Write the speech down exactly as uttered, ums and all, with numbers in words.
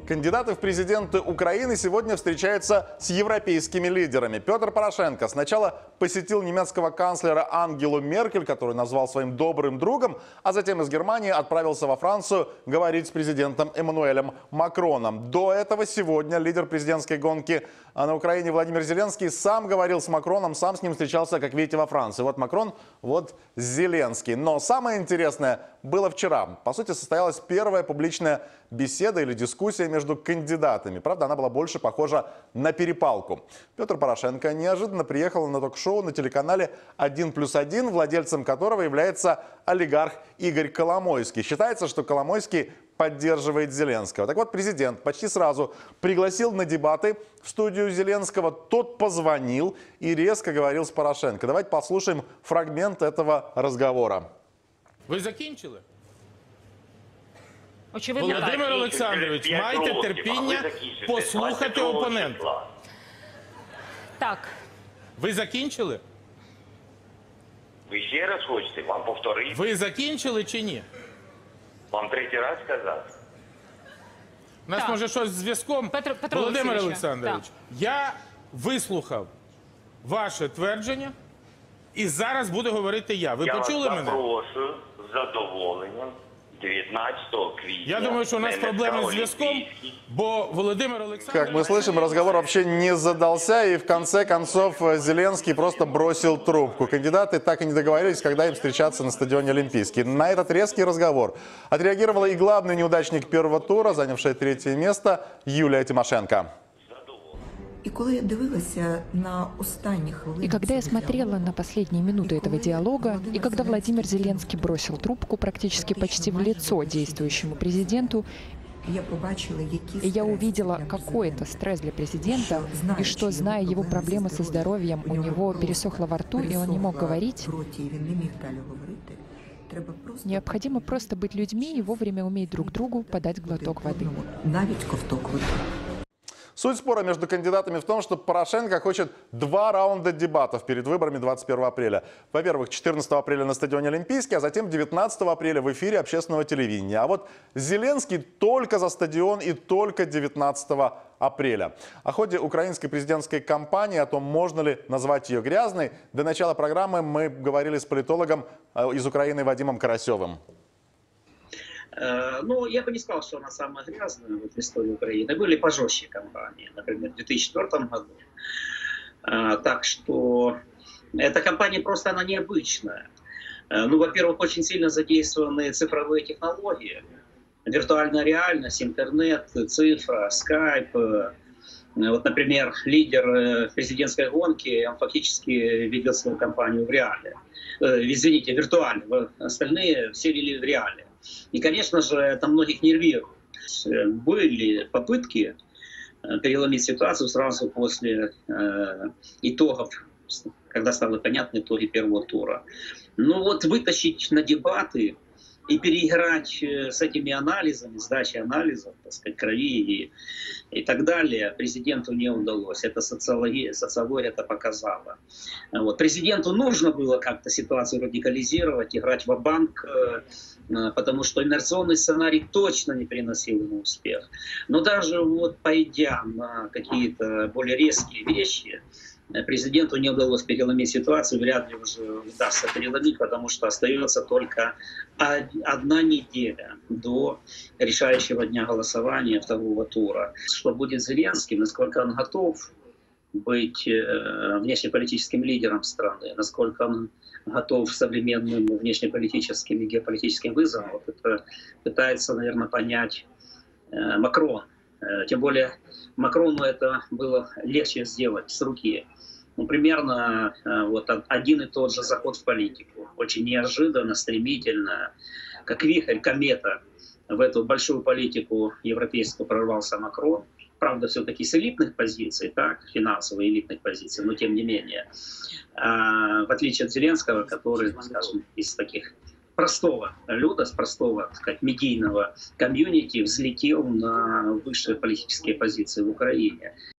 Кандидаты в президенты Украины сегодня встречаются с европейскими лидерами. Петр Порошенко сначала посетил немецкого канцлера Ангелу Меркель, которую назвал своим добрым другом, а затем из Германии отправился во Францию говорить с президентом Эммануэлем Макроном. До этого сегодня лидер президентской гонки на Украине Владимир Зеленский сам говорил с Макроном, сам с ним встречался, как видите, во Франции. Вот Макрон, вот Зеленский. Но самое интересное было вчера. По сути, состоялась первая публичная беседа или дискуссия между кандидатами. Правда, она была больше похожа на перепалку. Петр Порошенко неожиданно приехал на ток-шоу на телеканале один плюс один, владельцем которого является олигарх Игорь Коломойский. Считается, что Коломойский поддерживает Зеленского. Так вот, президент почти сразу пригласил на дебаты в студию Зеленского. Тот позвонил и резко говорил с Порошенко. Давайте послушаем фрагмент этого разговора. Ви закінчили? Очевидно, Володимир так. Олександрович, майте терпіння послухати опонента. Так. Ви закінчили? Ви ще раз хочете? Вам повторити? Ви закінчили чи ні? Вам третій раз сказати? У нас Так. може щось з зв'язком? Петро- Петро Володимир Олексійович, Олександрович, я вислухав ваше твердження і зараз буду говорити я. Ви Я почули вас мене? запрошую з задоволенням дев'ятнадцятого квітня. Я думаю, що у нас на проблеми з зв'язком, Олімпійський. бо Володимир Как Олександрович... мы слышим, разговор вообще не задался, и в конце концов Зеленский просто бросил трубку. Кандидаты так и не договорились, когда им встречаться на стадионе Олимпийский. На этот резкий разговор отреагировала и главный неудачник первого тура, занявшая третье место, Юлия Тимошенко. И когда я дивилася на останні хвилини И когда я цього смотрела діалогу, на последние минуты этого диалога, и когда Владимир Зеленский бросил трубку практически почти в лицо действующему президенту, я побачила, який и я стрес увидела, для какой это президента. стресс для президента, и что, зная его проблемы со здоровьем, у него пересохло во рту, и он не мог говорить, в роті, і він не міг далі говорити. Треба просто необходимо просто быть людьми и вовремя уметь друг другу подать глоток воды. навіть ковток води. Суть спора между кандидатами в том, что Порошенко хочет два раунда дебатов перед выборами двадцать первого апреля. Во-первых, четырнадцатого апреля на стадионе Олимпийский, а затем девятнадцатого апреля в эфире общественного телевидения. А вот Зеленский только за стадион и только девятнадцатого апреля. О ходе украинской президентской кампании, о том, можно ли назвать ее грязной, до начала программы мы говорили с политологом из Украины Вадимом Карасевым. Ну, я бы не сказал, что она самая грязная вот в истории Украины. Были пожестче кампании, например, в две тысячи четвёртом году. Так что эта кампания просто она необычная. Ну, во-первых, очень сильно задействованы цифровые технологии. Виртуальная реальность, интернет, цифра, скайп. Вот, например, лидер президентской гонки, он фактически ведет свою кампанию в реале. Извините, виртуально. Остальные все вели в реале. И, конечно же, это многих нервирует. Были попытки переломить ситуацию сразу после э, итогов, когда стало понятны итоги первого тура. Но вот вытащить на дебаты и переиграть с этими анализами, сдачей анализов, так сказать, крови и, и так далее, президенту не удалось. Это социология, социология это показала. Вот. Президенту нужно было как-то ситуацию радикализировать, играть ва-банк, потому что инерционный сценарий точно не приносил ему успех. Но даже вот пойдя на какие-то более резкие вещи, президенту не удалось переломить ситуацию, вряд ли уже удастся переломить, потому что остается только одна неделя до решающего дня голосования второго тура. Что будет с Зеленским, насколько он готов быть внешнеполитическим лидером страны, насколько он готов современным внешнеполитическим и геополитическим вызовам, вот это пытается, наверное, понять Макрон. Тем более Макрону это было легче сделать с руки. Ну, примерно вот один и тот же заход в политику. Очень неожиданно, стремительно, как вихрь, комета. В эту большую политику европейскую прорвался Макрон. Правда, все-таки с элитных позиций, так, финансово элитных позиций, но тем не менее. А, в отличие от Зеленского, который, скажем, из таких простого люда, с простого, так сказать, медийного комьюнити взлетел на высшие политические позиции в Украине.